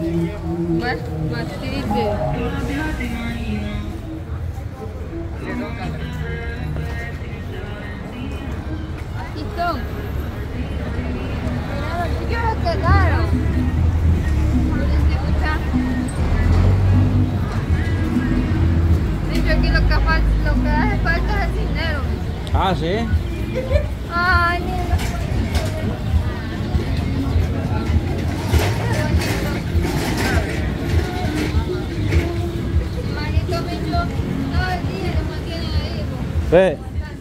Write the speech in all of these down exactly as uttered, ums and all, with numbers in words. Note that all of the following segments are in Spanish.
Más, más triste. Aquí son. ¿Qué hora quedaron? Dicho aquí lo que, falta, lo que hace falta es el dinero. Ah, sí. Ay, mira. Manito mío, todo el día lo mantienen ahí. Ve.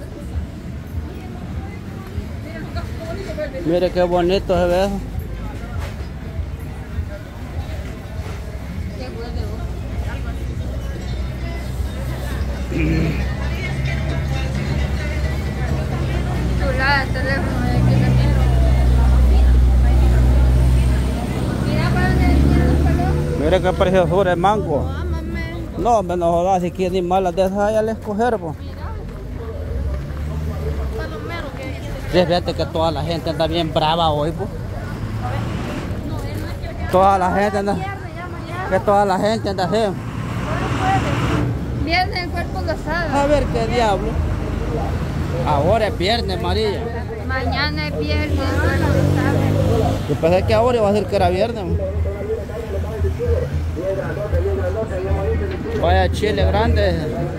Mire qué bonito se ve eso. Qué bueno. Chulada, teléfono de aquí también. Mira para dónde vienen los pelos. Mire qué preciosura el mango. No, hombre, no jodas, si quieren animales de esas allá les escoger, pues. Sí, fíjate que toda la gente anda bien brava hoy, pues. Toda la gente anda... Que toda la gente anda así. Viernes el cuerpo lo sabe. A ver qué diablo. Ahora es viernes, María. Mañana es viernes, el cuerpo lo sabe. Yo pensé que ahora iba a decir que era viernes. Vaya chile grande.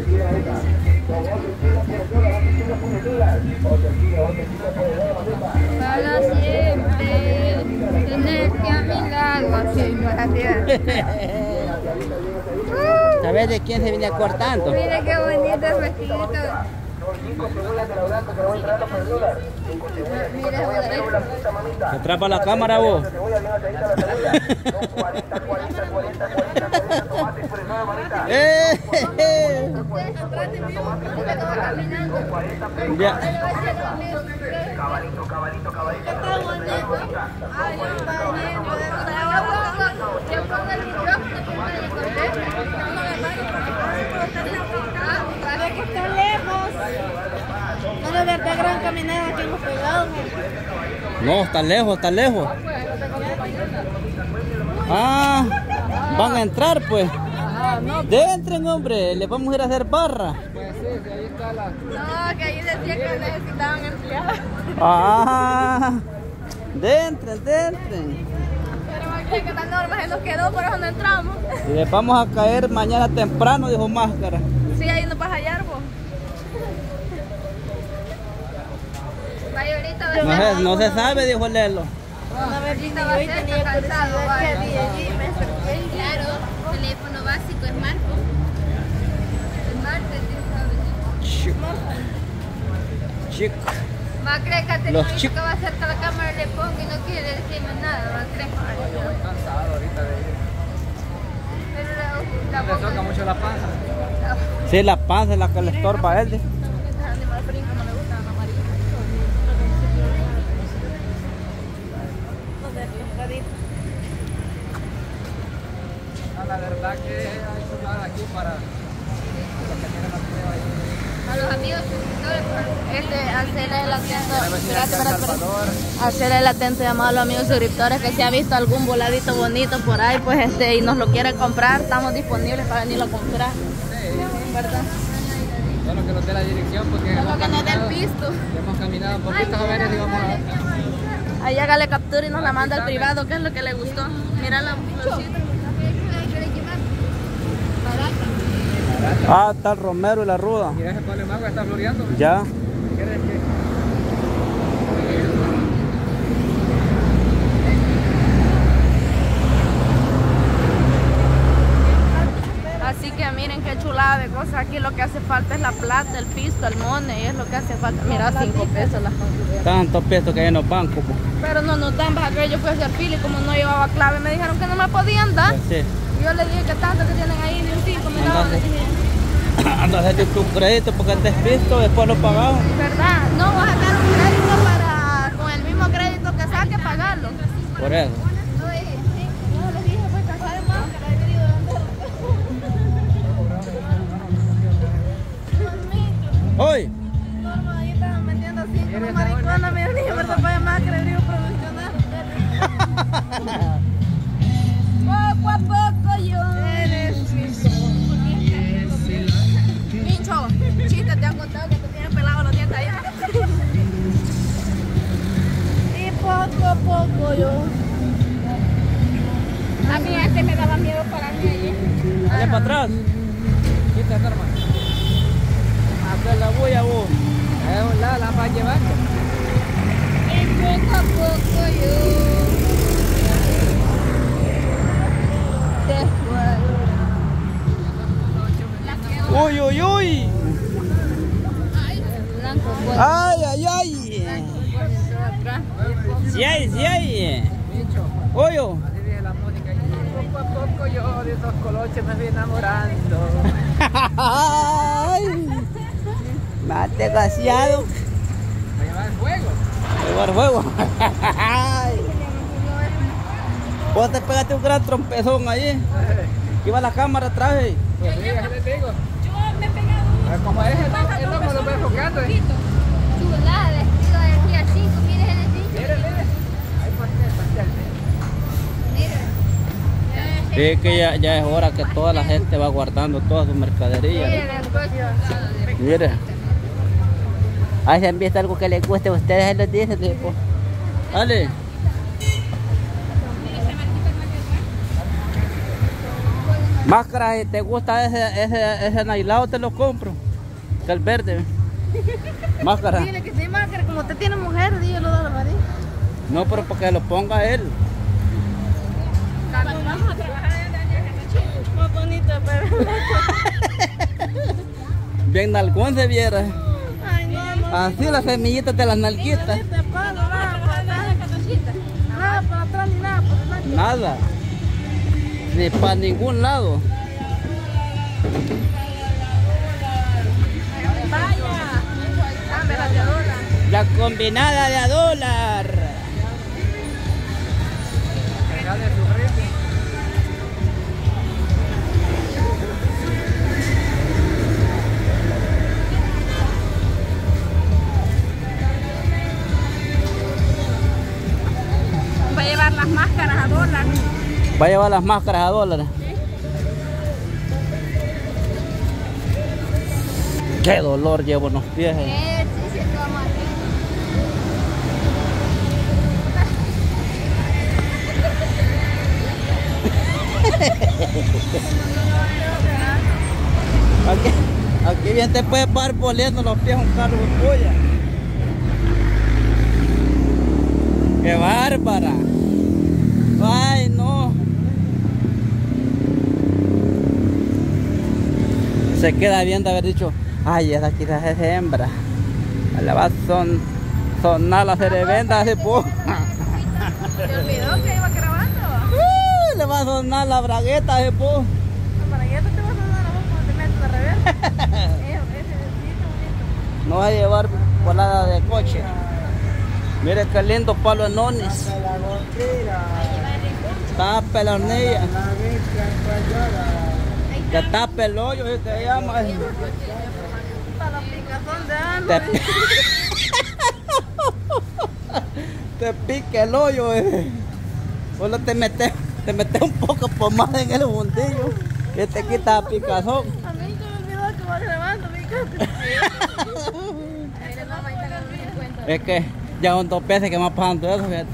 Para siempre, tenerte a mi lado, así, para siempre. ¿Sabes de quién se viene cortando? Mira qué bonito el vestidito. Mira, ¿Se atrapa la cámara vos? ¡Eh! Ya. Cabalito, cabalito, cabalito. Está bonito. Ay, está bien. Yo pongo el micrófono ¿Ve que está lejos? No de verdad gran caminada que hemos pegado. No, está lejos, está lejos. Ah, van a entrar pues. Entren, hombre, les vamos a ir a hacer barra. No, que ahí decía que necesitaban empleados. Ah, entren, entren. Pero que esta norma se nos quedó, por eso no entramos. Y les vamos a caer mañana temprano, dijo Máscara. Sí, ahí no vas a hallar vos. Vaya ahorita, No se, no se sabe, dijo Lelo. Una vez vine ahorita va yo a y ser tenía cansado, curiosidad vaya. que había allí y me acerqué. Claro, teléfono básico es Marco. El martes, ¿sí sabes? Chico. Va a creer que ha Los tenido que chicos. va a hacer que la cámara le ponga y no quiere decirme nada, va a creer. Cansado ahorita de ir. Pero la, la Le boca... toca mucho la panza. Sí, la panza es la que le estorba a él. dice. Estos animales brincos no le gustan a María. Ah, la verdad que hay chulada aquí para los que tienen los videos ahí. A los amigos suscriptores, por este, hacerle el atento, espérate, espérate, Salvador. espérate. Hacerle el atento llamado a los amigos suscriptores que si ha visto algún voladito bonito por ahí, pues este, y nos lo quiere comprar, estamos disponibles para venirlo a comprar. Sí, ¿Verdad? solo que nos dé la dirección porque Solo hemos que nos dé el caminado, pisto. hemos caminado un poquito jóvenes y vamos a... Ahí hágale captura y nos la manda al privado, que es lo que le gustó. Mira la florcita. Ah, está el Romero y la Ruda. Mira ese palo de mango está floreando. Ya. ¿Quieres que? Así que miren qué chulada de cosas. Aquí lo que hace falta es la plata, el pisto, el money, es lo que hace falta. Mira, cinco pesos las consideras. Tantos pesos que hay en los bancos. Pues. Pero no nos dan, vas a creer, yo fui a hacer fila y como no llevaba clave, me dijeron que no me podían dar. Sí. Yo le dije que tanto que tienen ahí, ni un cinco me daban. Andate. Le dije, Anda a hacerte tu crédito porque estés visto, después lo pagamos. ¿verdad? No, vas a sacar un crédito para, con el mismo crédito que saque, pagarlo. Por eso. No, dije, sí, yo les dije, pues, casar en máscara, he venido de Hoy. Norma, ahí estaban vendiendo así como maricona, me dije, pero se puede más que le digo promocionar. me daba miedo pararme allí. Dale para atrás. Quítate, hermano. Acá la voy a vos. A un lado la vas a llevar. Y poco a poco yo te fue. Uy, uy, uy. Blanco por Ay, ay, ay. atrás. Sí hay, sí hay. Oyo. Así dice la música. Y poco a poco yo de esos coloches me voy enamorando. Ay. Más desgraciado. ¿A llevar el fuego? Llevar fuego. Ay. Vos te pegaste un gran trompezón ahí. Iba la cámara atrás. eh. Pues sí, así les digo. Yo me he pegado Como es, el no, el no me lo voy enfocando. eh. chulada, vestido de aquí a cinco, mire el cinco. Mire, mire. Ahí pastel, pastel. Mire. Es que ya, ya es hora que toda la gente va guardando toda su mercadería. Mire el coche. Mire. Ahí se han visto algo que les guste a ustedes, ahí les dicen. Tipo. Dale. Máscara, si te gusta ese, ese, ese nailado, te lo compro. Que el verde. Máscara. Dile que sí, máscara, como usted tiene mujer, dígalo de la María. No, pero para que lo ponga él. Vamos a trabajar en más bonito, pero Bien nalgón se viera. ay, no, no. Así las semillitas de las nalguitas. Este palo, nada, para atrás, nada para atrás ni nada, por delante. Nada. Ni para ningún lado. Vaya, dame la de dólar. La combinada de a dólar. Deja de sufrir. Va a llevar las máscaras a dólar. Va a llevar las máscaras a dólares. Qué dolor llevo en los pies. eh. Eh, sí, sí, vamos a hacer. Aquí, aquí bien te puede parar poliendo los pies un carro de polla. ¡Qué bárbara! ¡Ay, no! Se queda bien de haber dicho, ay, esa quizás es hembra. Le va a son, sonar la cerebenda hace poco. ¿Se olvidó que iba grabando? Uh, le va a sonar la bragueta hace poco. ¿Para qué te vas a dar a vos cuando te metes de revés? Ese besito bonito. No va a llevar volada de coche. Mire qué lindo palo en onis. Tape la hornilla. Que tape el hoyo, ¿sí se llama? Para la picazón de hambre. Te, te pique el hoyo, eh. Solo te metes, te metes un poco por más en el fundillo y te quita la picazón. A mí se me olvidó que va grabando, mi casa. Es que ya son dos veces que me va pasando eso, fíjate.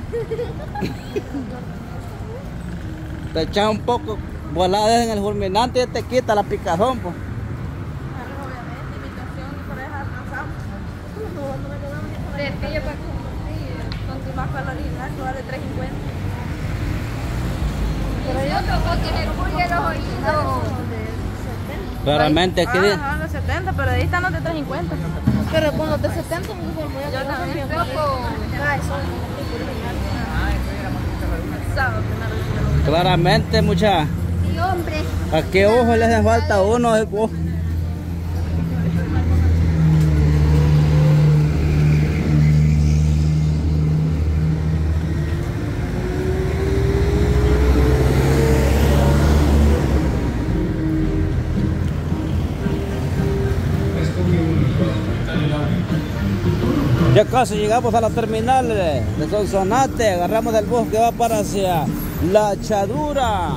Te echas un poco volada en el fulminante y te quita la picazón, pues. Obviamente, invitación y por eso alcanzamos. Es que yo para con más calorías, que vale tres cincuenta. Pero yo tengo que le pulgue los oídos. Claramente aquí dice. Ah, los setenta, pero ahí están los de tres cincuenta. Pero con los de setenta me voy a Yo también poco. Ah, eso Sábado, primero. Claramente, mucha. sí, hombre. ¿A qué ojo le hace falta a uno? eh, po? Ya casi llegamos a la terminal de Sonsonate, agarramos el bus que va para hacia La Echadura.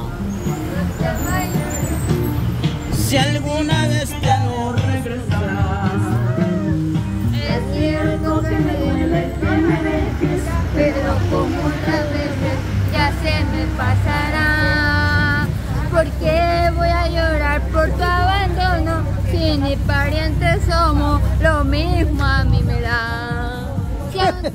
Si alguna vez te hago regresar, Es cierto que me duele que me dejes, pero como otras veces ya se me pasará. Si ni parientes somos, lo mismo a mí me da. Si antes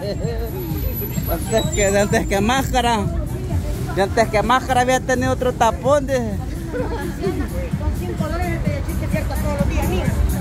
Antes que, antes que máscara, y antes que máscara había tenido otro tapón, dice. Con cinco dólares te chiste cierto todos los días, mira.